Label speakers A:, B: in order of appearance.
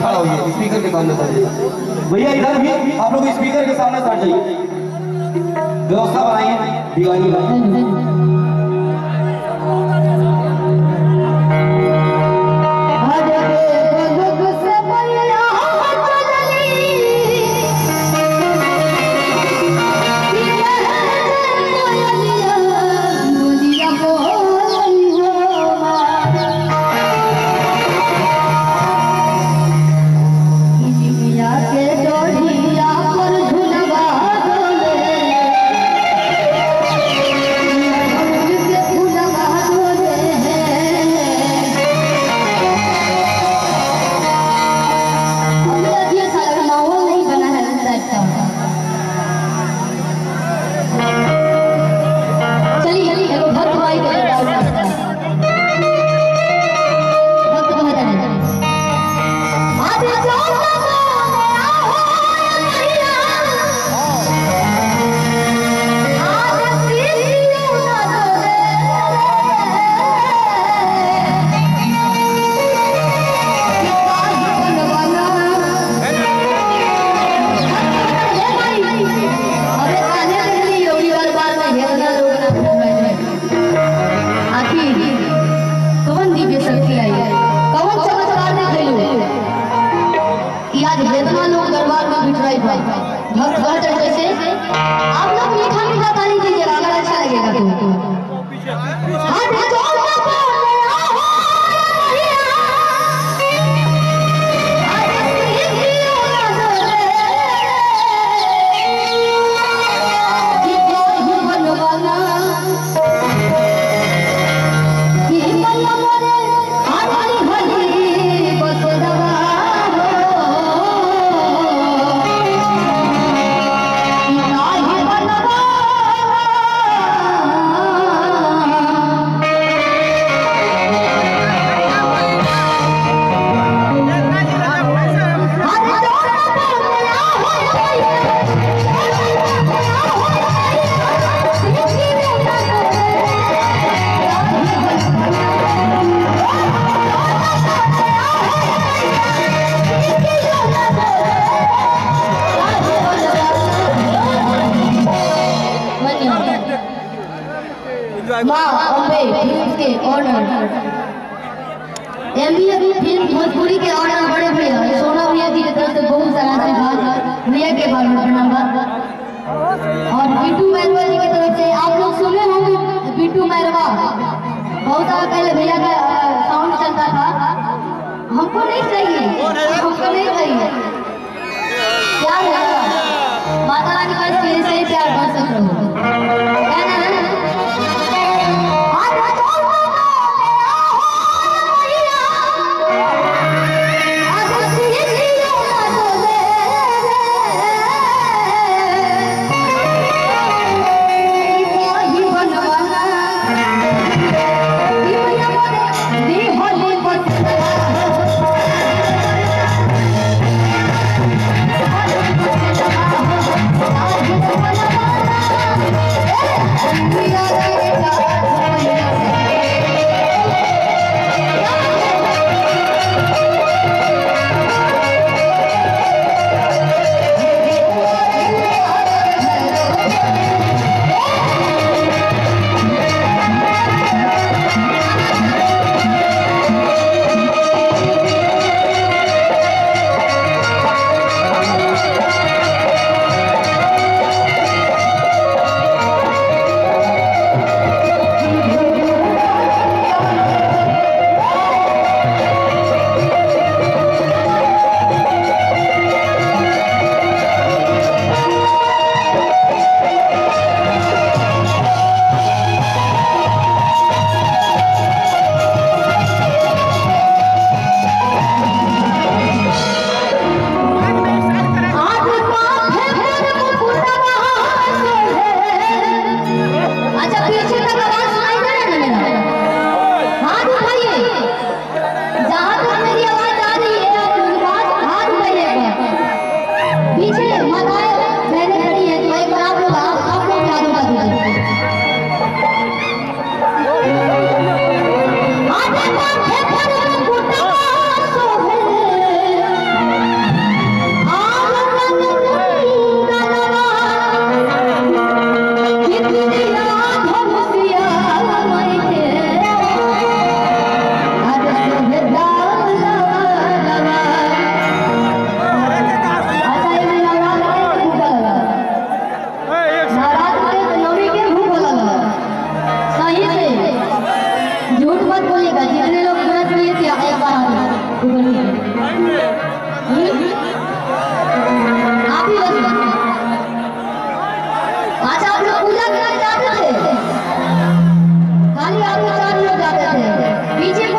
A: खड़ा होइए, स्पीकर के सामने सर जाइए। भैया इधर भी आप लोग स्पीकर के सामने सर जाइए, व्यवस्था बनाइए दीवानी का।
B: भोजपुरी के ऑर्डर बड़े भैया सोना भैया जी की तरफ से बहुत सारा आशीर्वाद भैया के बारे में प्रणाम और बिट्टू मैरवा जी की तरफ से आप लोग सुने होंगे बिट्टू मैरवा बहुत साल पहले भैया का साउंड चलता था। हमको नहीं चाहिए, हमको नहीं चाहिए, प्यार है माता रानी बस ऐसे ही प्यार कर सकते हो। आप ही बस अच्छा आप लोग पूजा करने जाते थे खाली आप लोग 4 लोग जाते थे पीछे